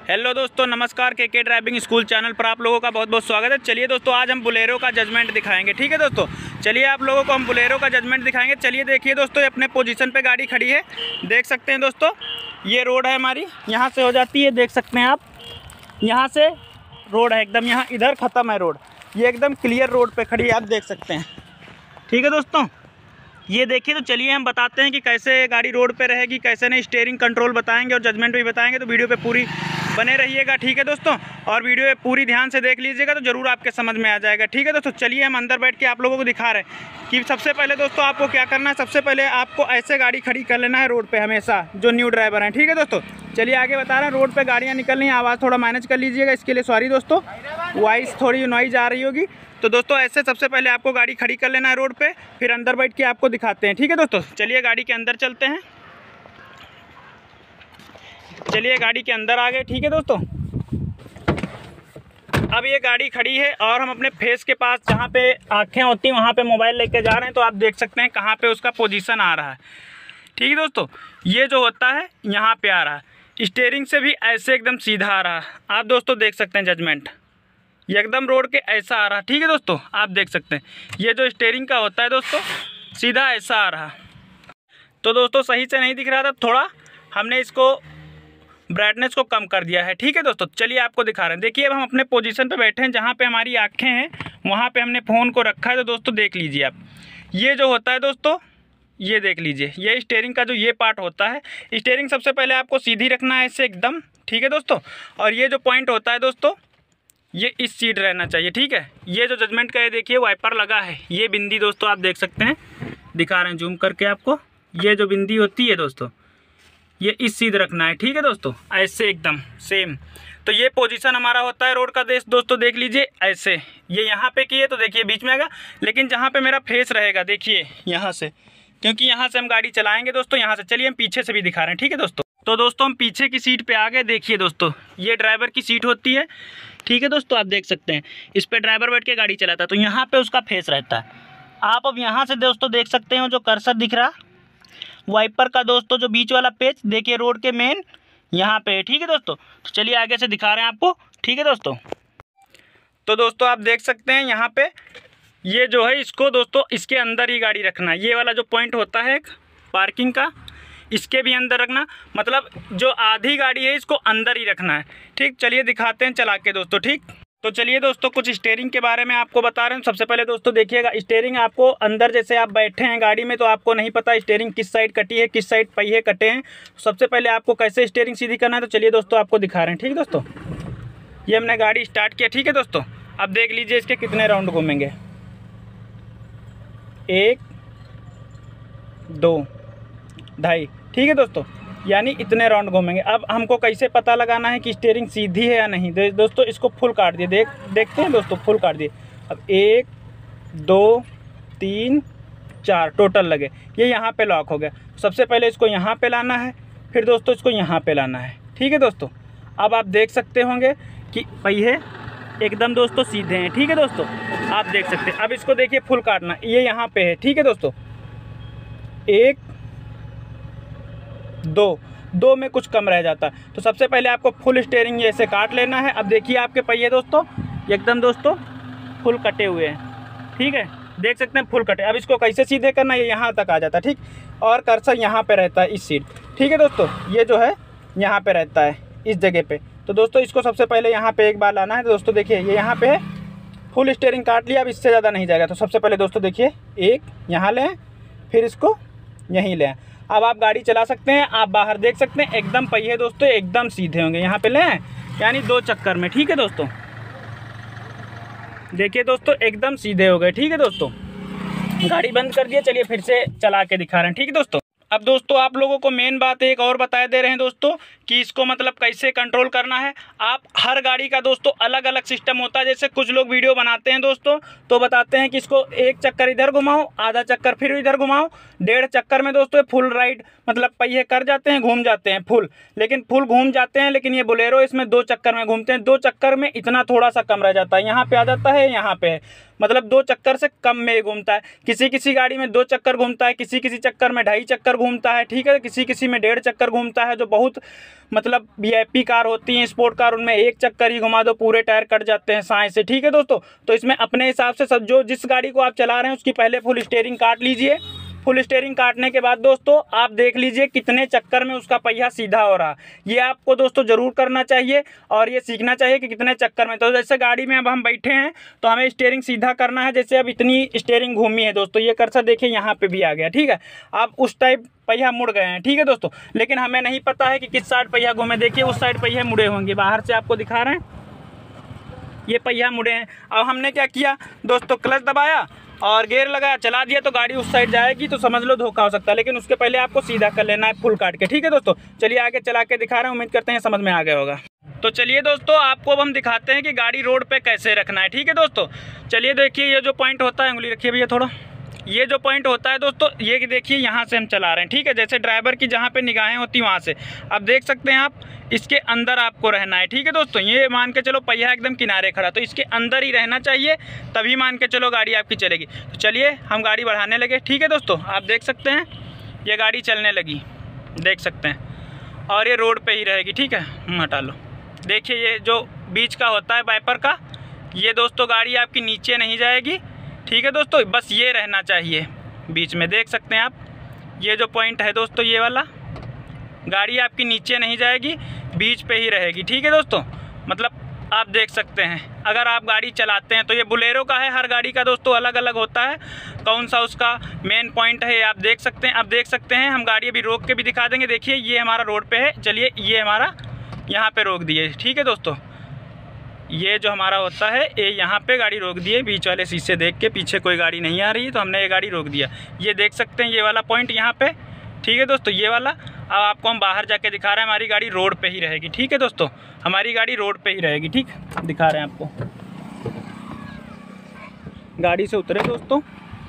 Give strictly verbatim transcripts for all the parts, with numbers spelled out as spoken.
Hello दोस्तों, नमस्कार। के के ड्राइविंग स्कूल चैनल पर आप लोगों का बहुत बहुत स्वागत है। चलिए दोस्तों, आज हम बोलेरो का जजमेंट दिखाएंगे। ठीक है दोस्तों, चलिए आप लोगों को हम बोलेरो का जजमेंट दिखाएंगे। चलिए देखिए दोस्तों, ये अपने पोजीशन पे गाड़ी खड़ी है, देख सकते हैं दोस्तों। ये रोड है हमारी, यहाँ से हो जाती है, देख सकते हैं आप। यहाँ से रोड है एकदम, यहाँ इधर ख़त्म है रोड, ये एकदम क्लियर रोड पर खड़ी है, आप देख सकते हैं। ठीक है दोस्तों, ये देखिए। तो चलिए हम बताते हैं कि कैसे गाड़ी रोड पे रहेगी, कैसे नहीं। स्टीयरिंग कंट्रोल बताएंगे और जजमेंट भी बताएंगे, तो वीडियो पे पूरी बने रहिएगा। ठीक है दोस्तों, और वीडियो पूरी ध्यान से देख लीजिएगा तो ज़रूर आपके समझ में आ जाएगा। ठीक है दोस्तों, चलिए हम अंदर बैठ के आप लोगों को दिखा रहे हैं कि सबसे पहले दोस्तों आपको क्या करना है। सबसे पहले आपको ऐसे गाड़ी खड़ी कर लेना है रोड पर हमेशा, जो न्यू ड्राइवर हैं। ठीक है दोस्तों, चलिए आगे बता रहे हैं। रोड पर गाड़ियाँ निकल रही हैं, आवाज़ थोड़ा मैनेज कर लीजिएगा, इसके लिए सॉरी दोस्तों, वॉइस थोड़ी नॉइज आ रही होगी। तो दोस्तों ऐसे सबसे पहले आपको गाड़ी खड़ी कर लेना है रोड पे, फिर अंदर बैठ के आपको दिखाते हैं। ठीक है दोस्तों, चलिए गाड़ी के अंदर चलते हैं। चलिए गाड़ी के अंदर आ गए। ठीक है दोस्तों, अब ये गाड़ी खड़ी है और हम अपने फेस के पास, जहाँ पे आँखें होती हैं वहाँ पे मोबाइल लेके जा रहे हैं, तो आप देख सकते हैं कहाँ पे उसका पोजीशन आ रहा है। ठीक है दोस्तों, ये जो होता है यहाँ पे आ रहा है, स्टीयरिंग से भी ऐसे एकदम सीधा आ रहा है। आप दोस्तों देख सकते हैं जजमेंट, ये एकदम रोड के ऐसा आ रहा है। ठीक है दोस्तों, आप देख सकते हैं ये जो स्टीयरिंग का होता है दोस्तों, सीधा ऐसा आ रहा। तो दोस्तों सही से नहीं दिख रहा था, थोड़ा हमने इसको ब्राइटनेस को कम कर दिया है। ठीक है दोस्तों, चलिए आपको दिखा रहे हैं। देखिए अब हम अपने पोजीशन पे बैठे हैं, जहाँ पे हमारी आँखें हैं वहाँ पे हमने फ़ोन को रखा है। तो दोस्तों देख लीजिए आप, ये जो होता है दोस्तों, ये देख लीजिए, ये स्टीयरिंग का जो ये पार्ट होता है, स्टीयरिंग सबसे पहले आपको सीधी रखना है इससे एकदम। ठीक है दोस्तों, और ये जो पॉइंट होता है दोस्तों, ये इस सीट रहना चाहिए। ठीक है, ये जो जजमेंट का है देखिए वाइपर लगा है, ये बिंदी दोस्तों आप देख सकते हैं, दिखा रहे हैं जूम करके आपको। ये जो बिंदी होती है दोस्तों, ये इस सीध रखना है। ठीक है दोस्तों, ऐसे एकदम सेम। तो ये पोजीशन हमारा होता है रोड का। देश दोस्तों देख लीजिए ऐसे, ये यहाँ पे किए तो देखिए बीच में आएगा, लेकिन जहाँ पे मेरा फेस रहेगा देखिए यहाँ से, क्योंकि यहाँ से हम गाड़ी चलाएंगे दोस्तों, यहाँ से। चलिए हम पीछे से भी दिखा रहे हैं। ठीक है दोस्तों, तो दोस्तों हम पीछे की सीट पे आ गए। देखिए दोस्तों, ये ड्राइवर की सीट होती है। ठीक है दोस्तों, आप देख सकते हैं इस पे ड्राइवर बैठ के गाड़ी चलाता है, तो यहाँ पे उसका फेस रहता है। आप अब यहाँ से दोस्तों देख सकते हो जो कर्सर दिख रहा वाइपर का दोस्तों, जो बीच वाला पेच देखिए रोड के मेन यहाँ पे है। ठीक है दोस्तों, तो चलिए आगे से दिखा रहे हैं आपको। ठीक है दोस्तों, तो दोस्तों आप देख सकते हैं यहाँ पे ये जो है, इसको दोस्तों इसके अंदर ही गाड़ी रखना है। ये वाला जो पॉइंट होता है एक पार्किंग का, इसके भी अंदर रखना, मतलब जो आधी गाड़ी है इसको अंदर ही रखना है। ठीक, चलिए दिखाते हैं चला के दोस्तों। ठीक, तो चलिए दोस्तों कुछ स्टीयरिंग के बारे में आपको बता रहे हैं। सबसे पहले दोस्तों देखिएगा, स्टीयरिंग आपको अंदर, जैसे आप बैठे हैं गाड़ी में तो आपको नहीं पता स्टीयरिंग किस साइड कटी है, किस साइड पहिए कटे हैं। सबसे पहले आपको कैसे स्टीयरिंग सीधी करना है, तो चलिए दोस्तों आपको दिखा रहे हैं। ठीक है दोस्तों, ये हमने गाड़ी स्टार्ट किया। ठीक है दोस्तों, अब देख लीजिए इसके कितने राउंड घूमेंगे, एक दो ढाई। ठीक है दोस्तों, यानी इतने राउंड घूमेंगे। अब हमको कैसे पता लगाना है कि स्टीयरिंग सीधी है या नहीं। दे, दोस्तों इसको फुल काट दिए, देख देखते हैं दोस्तों, फुल काट दिए। अब एक दो तीन चार टोटल लगे, ये यहाँ पे लॉक हो गया। सबसे पहले इसको यहाँ पे लाना है, फिर दोस्तों इसको यहाँ पे लाना है। ठीक है दोस्तों, अब आप देख सकते होंगे कि पहिए एकदम दोस्तों सीधे हैं। ठीक है दोस्तों, आप देख सकते हैं। अब इसको देखिए फुल काटना, ये यहाँ पे है। ठीक है दोस्तों, एक दो दो में कुछ कम रह जाता है, तो सबसे पहले आपको फुल स्टीयरिंग ऐसे काट लेना है। अब देखिए आपके पहिए दोस्तों एकदम दोस्तों फुल कटे हुए हैं। ठीक है, देख सकते हैं फुल कटे। अब इसको कैसे सीधे करना है, ये यहाँ तक आ जाता है। ठीक, और कर्सर यहाँ पे रहता है इस सीट। ठीक है दोस्तों, ये जो है यहाँ पे रहता है इस जगह पे। तो दोस्तों इसको सबसे पहले यहाँ पे एक बार लाना है। तो दोस्तों देखिए ये यहाँ पे है, फुल स्टीयरिंग काट लिया, अब इससे ज़्यादा नहीं जाएगा। तो सबसे पहले दोस्तों देखिए एक यहाँ लें, फिर इसको यहीं लें। अब आप गाड़ी चला सकते हैं। आप बाहर देख सकते हैं एकदम पहिए दोस्तों एकदम सीधे होंगे, यहाँ पे लें यानी दो चक्कर में। ठीक है दोस्तों, देखिए दोस्तों एकदम सीधे हो गए। ठीक है दोस्तों, गाड़ी बंद कर दिए, चलिए फिर से चला के दिखा रहे हैं। ठीक है दोस्तों, अब दोस्तों आप लोगों को मेन बात एक और बता दे रहे हैं दोस्तों कि इसको मतलब कैसे कंट्रोल करना है। आप हर गाड़ी का दोस्तों अलग अलग सिस्टम होता है। जैसे कुछ लोग वीडियो बनाते हैं दोस्तों, तो बताते हैं कि इसको एक चक्कर इधर घुमाओ, आधा चक्कर फिर इधर घुमाओ, डेढ़ चक्कर में दोस्तों फुल राइड मतलब पहिए कर जाते हैं, घूम जाते हैं फुल। लेकिन फुल घूम जाते हैं, लेकिन ये बोलेरो इसमें दो चक्कर में घूमते हैं। दो चक्कर में इतना थोड़ा सा कम रह जाता है, यहाँ पे आ जाता है, यहाँ पे है। मतलब दो चक्कर से कम में घूमता है। किसी किसी गाड़ी में दो चक्कर घूमता है, किसी किसी चक्कर में ढाई चक्कर घूमता है, ठीक है। किसी किसी में डेढ़ चक्कर घूमता है। जो बहुत मतलब वीआईपी कार होती हैं, स्पोर्ट कार, उनमें एक चक्कर ही घुमा दो पूरे टायर कट जाते हैं साए से, ठीक है दोस्तों। तो इसमें अपने हिसाब से सब, जो जिस गाड़ी को आप चला रहे हैं उसकी पहले फुल स्टीयरिंग काट लीजिए। फुल स्टीयरिंग काटने के बाद दोस्तों आप देख लीजिए कितने चक्कर में उसका पहिया सीधा हो रहा है। ये आपको दोस्तों ज़रूर करना चाहिए और ये सीखना चाहिए कि कितने चक्कर में। तो जैसे गाड़ी में अब हम बैठे हैं तो हमें स्टीयरिंग सीधा करना है। जैसे अब इतनी स्टीयरिंग घूमी है दोस्तों, ये कर्सर देखिए यहाँ पे भी आ गया, ठीक है। आप उस टाइप पहिया मुड़ गए हैं, ठीक है दोस्तों। लेकिन हमें नहीं पता है कि किस साइड पहिया घूमे। देखिए उस साइड पहिए मुड़े होंगे, बाहर से आपको दिखा रहे हैं ये पहिया मुड़े हैं। अब हमने क्या किया दोस्तों, क्लच दबाया और गियर लगाया, चला दिया तो गाड़ी उस साइड जाएगी, तो समझ लो धोखा हो सकता है। लेकिन उसके पहले आपको सीधा कर लेना है फुल काट के, ठीक है दोस्तों। चलिए आगे चला के दिखा रहे हैं, उम्मीद करते हैं समझ में आ गया होगा। तो चलिए दोस्तों आपको अब हम दिखाते हैं कि गाड़ी रोड पे कैसे रखना है, ठीक है दोस्तों। चलिए देखिए ये जो पॉइंट होता है, उंगली रखिए भैया थोड़ा, ये जो पॉइंट होता है दोस्तों, ये देखिए यहाँ से हम चला रहे हैं, ठीक है। जैसे ड्राइवर की जहाँ पे निगाहें होती वहाँ से अब देख सकते हैं आप, इसके अंदर आपको रहना है, ठीक है दोस्तों। ये मान के चलो पहिया एकदम किनारे खड़ा, तो इसके अंदर ही रहना चाहिए, तभी मान के चलो गाड़ी आपकी चलेगी। तो चलिए हम गाड़ी बढ़ाने लगे, ठीक है दोस्तों। आप देख सकते हैं ये गाड़ी चलने लगी, देख सकते हैं, और ये रोड पे ही रहेगी, ठीक है। हटा लो, देखिए ये जो बीच का होता है वाइपर का, ये दोस्तों गाड़ी आपकी नीचे नहीं जाएगी, ठीक है दोस्तों। बस ये रहना चाहिए बीच में, देख सकते हैं आप, ये जो पॉइंट है दोस्तों ये वाला, गाड़ी आपकी नीचे नहीं जाएगी, बीच पे ही रहेगी, ठीक है दोस्तों। मतलब आप देख सकते हैं अगर आप गाड़ी चलाते हैं तो ये बुलेरो का है, हर गाड़ी का दोस्तों अलग अलग होता है कौन सा उसका मेन पॉइंट है, आप देख सकते हैं। अब देख सकते हैं हम गाड़ी अभी रोक के भी दिखा देंगे। देखिए ये हमारा रोड पे है, चलिए ये हमारा यहाँ पे रोक दिए, ठीक है दोस्तों। ये जो हमारा होता है ये यहाँ पे गाड़ी रोक दिए, बीच वाले शीशे देख के, पीछे कोई गाड़ी नहीं आ रही है तो हमने ये गाड़ी रोक दिया। ये देख सकते हैं ये वाला पॉइंट यहाँ पे, ठीक है दोस्तों, ये वाला। अब आपको हम बाहर जाके दिखा रहे हैं, हमारी गाड़ी रोड पे ही रहेगी, ठीक है दोस्तों। हमारी गाड़ी रोड पे ही रहेगी, ठीक, दिखा रहे हैं आपको। गाड़ी से उतरे दोस्तों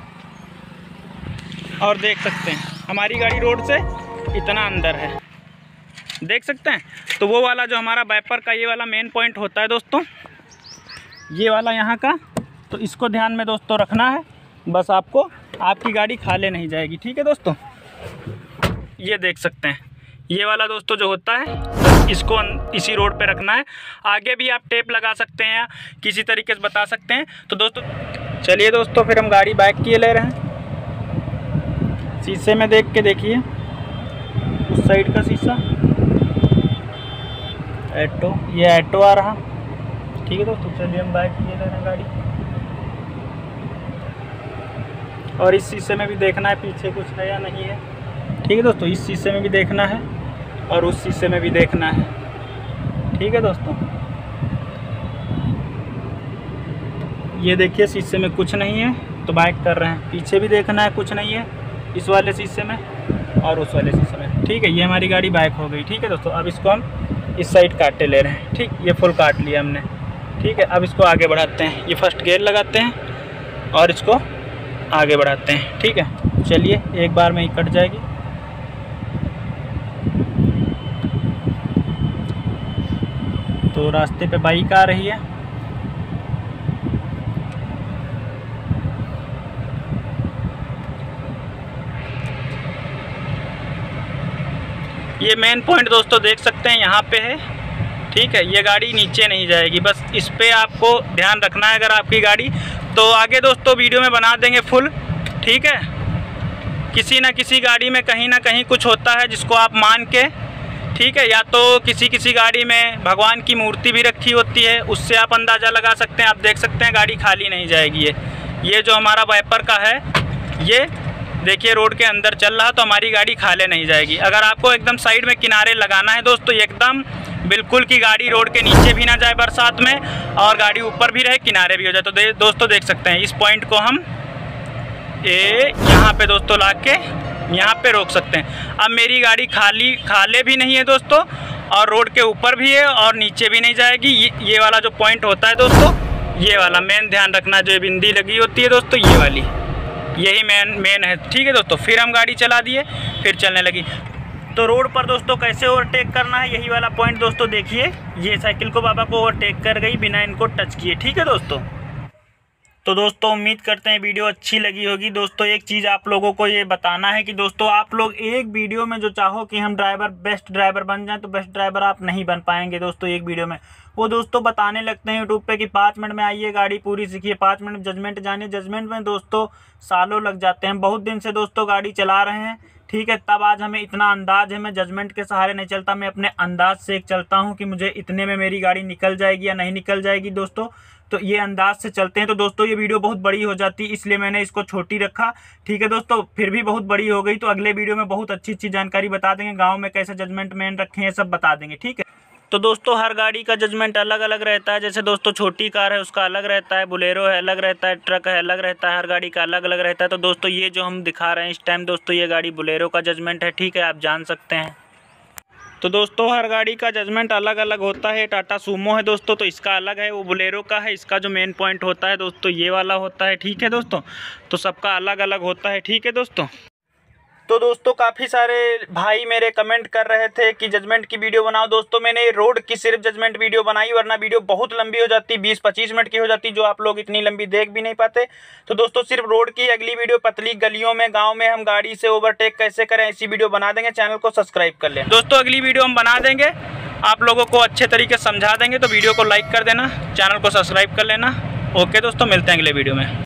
और देख सकते हैं हमारी गाड़ी रोड से इतना अंदर है, देख सकते हैं। तो वो वाला जो हमारा वाइपर का ये वाला मेन पॉइंट होता है दोस्तों, ये वाला यहाँ का, तो इसको ध्यान में दोस्तों रखना है। बस आपको, आपकी गाड़ी खाले नहीं जाएगी, ठीक है दोस्तों। ये देख सकते हैं ये वाला दोस्तों जो होता है, इसको इसी रोड पे रखना है। आगे भी आप टेप लगा सकते हैं या किसी तरीके से बता सकते हैं। तो दोस्तों चलिए दोस्तों फिर हम गाड़ी बैक किए ले रहे हैं। शीशे में देख के देखिए, उस साइड का शीशा एटो, ये एटो आ रहा, ठीक है दोस्तों। चलिए हम बैक किए ले रहे हैं गाड़ी, और इस शीशे में भी देखना है पीछे कुछ है या नहीं है, ठीक है दोस्तों। इस शीशे में भी देखना है और उस शीशे में भी देखना है, ठीक है दोस्तों। ये देखिए शीशे में कुछ नहीं है तो बाइक कर रहे हैं, पीछे भी देखना है कुछ नहीं है इस वाले शीशे में और उस वाले शीशे में, ठीक है। ये हमारी गाड़ी बाइक हो गई, ठीक है दोस्तों। अब इसको हम इस साइड काटे ले रहे हैं, ठीक, ये फुल काट लिया हमने, ठीक है। अब इसको आगे बढ़ाते हैं, ये फर्स्ट गियर लगाते हैं और इसको आगे बढ़ाते हैं, ठीक है। चलिए एक बार में ही कट जाएगी। तो रास्ते पे बाइक आ रही है, ये मेन पॉइंट दोस्तों देख सकते हैं यहाँ पे है, ठीक है। ये गाड़ी नीचे नहीं जाएगी, बस इस पे आपको ध्यान रखना है। अगर आपकी गाड़ी, तो आगे दोस्तों वीडियो में बना देंगे फुल, ठीक है। किसी ना किसी गाड़ी में कहीं ना कहीं कुछ होता है जिसको आप मान के, ठीक है, या तो किसी किसी गाड़ी में भगवान की मूर्ति भी रखी होती है, उससे आप अंदाज़ा लगा सकते हैं। आप देख सकते हैं गाड़ी खाली नहीं जाएगी। ये ये जो हमारा वाइपर का है, ये देखिए रोड के अंदर चल रहा, तो हमारी गाड़ी खाले नहीं जाएगी। अगर आपको एकदम साइड में किनारे लगाना है दोस्तों, एकदम बिल्कुल कि गाड़ी रोड के नीचे भी ना जाए बरसात में, और गाड़ी ऊपर भी रहे, किनारे भी हो जाए। तो दे, दोस्तों देख सकते हैं इस पॉइंट को हम ये यहाँ पे दोस्तों ला के यहाँ पे रोक सकते हैं। अब मेरी गाड़ी खाली खाले भी नहीं है दोस्तों, और रोड के ऊपर भी है और नीचे भी नहीं जाएगी। ये, ये वाला जो पॉइंट होता है दोस्तों, ये वाला मेन ध्यान रखना, जो बिंदी लगी होती है दोस्तों, ये वाली, यही मेन मेन है, ठीक है दोस्तों। फिर हम गाड़ी चला दिए, फिर चलने लगी। तो रोड पर दोस्तों कैसे ओवरटेक करना है, यही वाला पॉइंट दोस्तों देखिए। ये साइकिल को बाबा को ओवरटेक कर गई बिना इनको टच किए, ठीक है दोस्तों। तो दोस्तों उम्मीद करते हैं वीडियो अच्छी लगी होगी। दोस्तों एक चीज़ आप लोगों को ये बताना है कि दोस्तों आप लोग एक वीडियो में जो चाहो कि हम ड्राइवर बेस्ट ड्राइवर बन जाएं, तो बेस्ट ड्राइवर आप नहीं बन पाएंगे दोस्तों एक वीडियो में। वो दोस्तों बताने लगते हैं यूट्यूब पे कि पाँच मिनट में आइए गाड़ी पूरी सीखिए, पाँच मिनट जजमेंट जानिए। जजमेंट में दोस्तों सालों लग जाते हैं। बहुत दिन से दोस्तों गाड़ी चला रहे हैं, ठीक है, तब आज हमें इतना अंदाज है। मैं जजमेंट के सहारे नहीं चलता, मैं अपने अंदाज से एक चलता हूँ कि मुझे इतने में मेरी गाड़ी निकल जाएगी या नहीं निकल जाएगी दोस्तों। तो ये अंदाज से चलते हैं। तो दोस्तों ये वीडियो बहुत बड़ी हो जाती है, इसलिए मैंने इसको छोटी रखा, ठीक है दोस्तों। फिर भी बहुत बड़ी हो गई, तो अगले वीडियो में बहुत अच्छी अच्छी जानकारी बता देंगे। गाँव में कैसे जजमेंट मैन रखे हैं सब बता देंगे, ठीक है। तो दोस्तों हर गाड़ी का जजमेंट अलग अलग रहता है। जैसे दोस्तों छोटी कार है उसका अलग रहता है, बोलेरो है अलग रहता है, ट्रक है अलग रहता है, हर गाड़ी का अलग अलग रहता है। तो दोस्तों ये जो हम दिखा रहे हैं इस टाइम दोस्तों ये गाड़ी बोलेरो का जजमेंट है, ठीक है, आप जान सकते हैं। तो दोस्तों हर गाड़ी का जजमेंट अलग अलग होता है। टाटा सूमो है दोस्तों, तो इसका अलग है, वो बोलेरो का है। इसका जो मेन पॉइंट होता है दोस्तों ये वाला होता है, ठीक है दोस्तों। तो सबका अलग अलग होता है, ठीक है दोस्तों। तो दोस्तों काफ़ी सारे भाई मेरे कमेंट कर रहे थे कि जजमेंट की वीडियो बनाओ। दोस्तों मैंने रोड की सिर्फ जजमेंट वीडियो बनाई, वरना वीडियो बहुत लंबी हो जाती, बीस पच्चीस मिनट की हो जाती, जो आप लोग इतनी लंबी देख भी नहीं पाते। तो दोस्तों सिर्फ रोड की अगली वीडियो पतली गलियों में गांव में हम गाड़ी से ओवरटेक कैसे करें ऐसी वीडियो बना देंगे। चैनल को सब्सक्राइब कर लें दोस्तों, अगली वीडियो हम बना देंगे, आप लोगों को अच्छे तरीके से समझा देंगे। तो वीडियो को लाइक कर देना, चैनल को सब्सक्राइब कर लेना। ओके दोस्तों, मिलते हैं अगले वीडियो में।